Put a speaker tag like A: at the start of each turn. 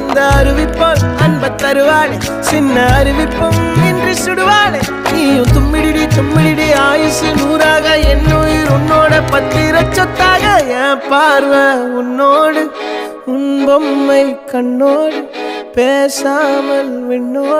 A: அந்த அருவிப்போல் அன்ப தருவாளே சின்ன அருவிப்பும் இன்றி சுடுவாளே நீயும் தும்மிடி தும்மிடி ஆயுசு நூறாக என்னுயிர் உன்னோட பத்திர சொத்தாக என் பார்வை உன்னோடு உன் பொம்மை கண்ணோடு பேசாமல் விண்ணோடு